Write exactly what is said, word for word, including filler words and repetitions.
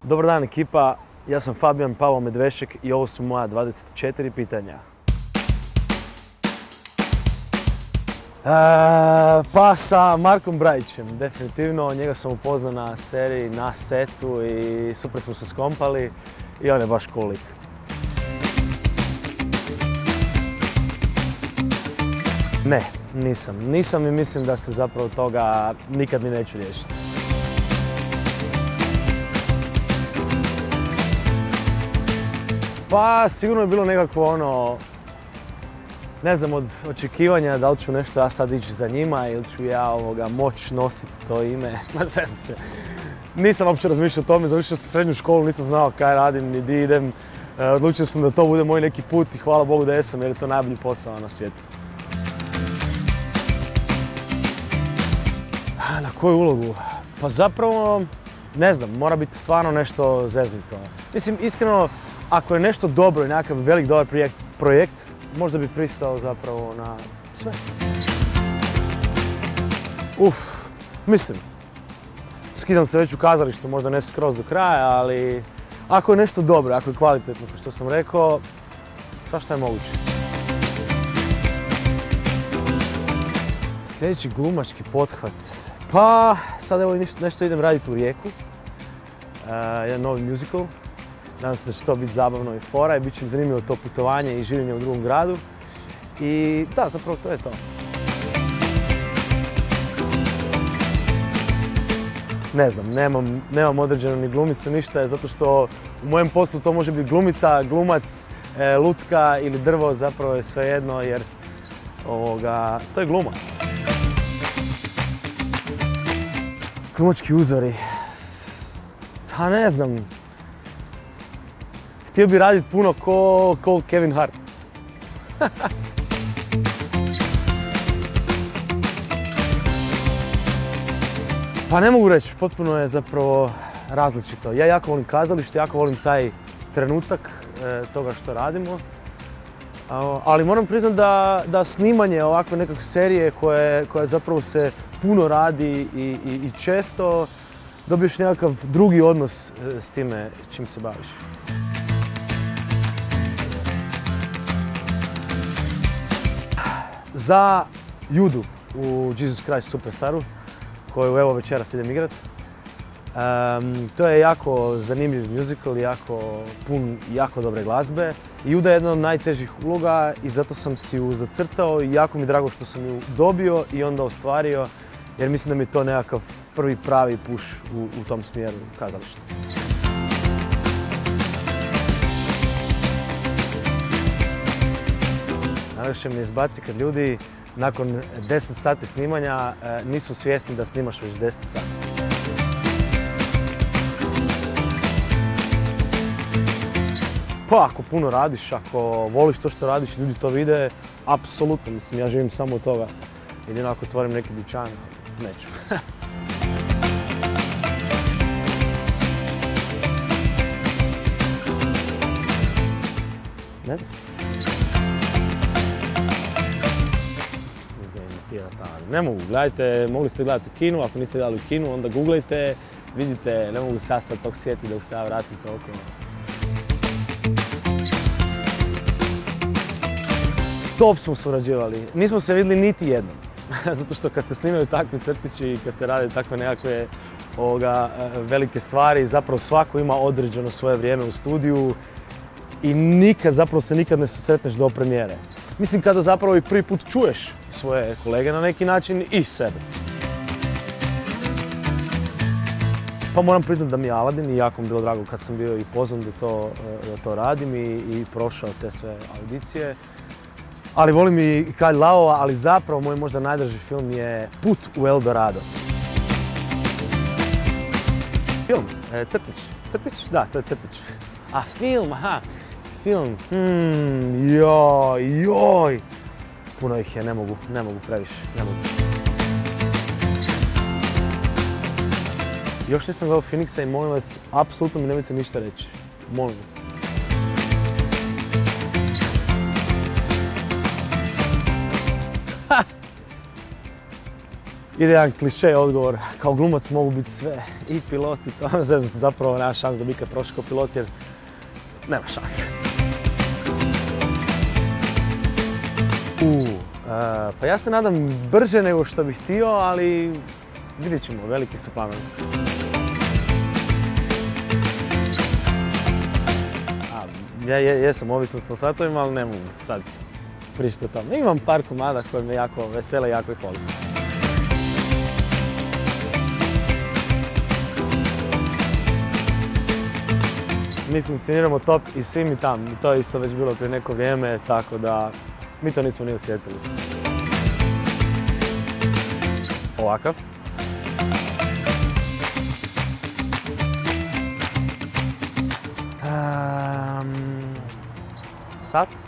Dobar dan ekipa, ja sam Fabijan Pavo Medvešek i ovo su moja dvadeset četiri pitanja. E, pa sa Markom Brajićem, definitivno. Njega sam upoznao na seriji, na setu i super smo se skompali i on je baš cool lik. Ne, nisam. Nisam i mislim da se zapravo toga nikad ni neću riješiti. Pa sigurno je bilo nekako ono, ne znam, od očekivanja da li ću nešto ja sad ići za njima ili ću ja ovoga moći nositi to ime. Ma sve se. Nisam uopće razmišljao o tome, završio sam srednju školu, nisam znao kaj radim ni di idem. Odlučio sam da to bude moj neki put i hvala Bogu da jesam jer je to najbolji posao na svijetu. Na koju ulogu? Pa zapravo, ne znam, mora biti stvarno nešto zeznito. Mislim, iskreno, ako je nešto dobro i nekakav velik dobar projekt, projekt, možda bi pristao zapravo na sve. Uf, mislim, skidam se već u kazalištu, možda ne skroz do kraja, ali ako je nešto dobro, ako je kvalitetno, kao što sam rekao, svašta je moguće. Sljedeći glumački pothvat. Pa, sad evo nešto idem raditi u Rijeku, uh, jedan novi musical. Nadam se da će to biti zabavno i fora i bit će mi zanimljivo to putovanje i življenje u drugom gradu. I da, zapravo to je to. Ne znam, nemam, nemam određenu ni glumicu, ništa, zato što u mojem poslu to može biti glumica, glumac, e, lutka ili drvo, zapravo je svejedno jer ovoga, to je gluma. Glumački uzori. Pa ne znam. Htio bi raditi puno ko, ko Kevin Hart. Pa ne mogu reći, potpuno je zapravo različito. Ja jako volim kazalište, jako volim taj trenutak e, toga što radimo. Ali moram priznati da, da snimanje ovakve nekakve serije koje, koje zapravo se puno radi i, i, i često dobiješ nekakav drugi odnos s time čim se baviš. Za Judu u Jesus Christ Superstaru, koju evo večeras idem igrat. Um, to je jako zanimljiv musical, jako pun jako dobre glazbe. Juda je jedna od najtežih uloga i zato sam si ju zacrtao i jako mi je drago što sam ju dobio i onda ostvario, jer mislim da mi je to nekakav prvi pravi push u, u tom smjeru kazališta. Najviše me izbaci kad ljudi nakon deset sati snimanja nisu svjesni da snimaš već deset sati. Pa ako puno radiš, ako voliš to što radiš, ljudi to vide, apsolutno, mislim, ja živim samo od toga. Jedino ako otvorim neki dućan, neću. Ne znam. Ne mogu, gledajte, mogli ste gledati u kinu, ako niste gledali u kinu, onda googlajte, vidite, ne mogu se ja sad tog sjetiti dok se ja vratim toliko. Top smo surađivali, nismo se vidjeli niti jednom, zato što kad se snimaju takvi crtići i kad se rade takve nekakve ovoga, velike stvari, zapravo svako ima određeno svoje vrijeme u studiju i nikad, zapravo se nikad ne susretneš do premijere. Mislim kada zapravo i prvi put čuješ svoje kolege na neki način i sebe. Pa moram priznati da mi je Aladin i jako mi je bilo drago kad sam bio i pozvan da to, da to radim i, i prošao te sve audicije. Ali volim i Kralj lavova, ali zapravo moj možda najdraži film je Put u El Dorado. Film, e, crtić, crtić? Da, to je crtić. A film, aha, film, hmm, joj, joj. Puno ih je, ne mogu, ne mogu previše, ne mogu. Još nisam gledao Phoenixa i molim vas, apsolutno mi nemojte ništa reći. Molim vas. ide jedan kliše odgovor, kao glumac mogu biti sve, i pilot i to, znam se zapravo nema šans da bi ikad prošao kao pilot jer nema šanse. Uh, pa ja se nadam brže nego što bih htio, ali vidjet ćemo, veliki su planovi. Ja jesam, ovisan sam o satovima, ali ne mogu sad pričati o tome. Imam par komada koje me jako vesele i jako ih volim. Mi funkcioniramo top i svi mi tam. I to je isto već bilo prije neko vrijeme, tako da mi to nismo ni osjetili. Ovakav. Um, sat.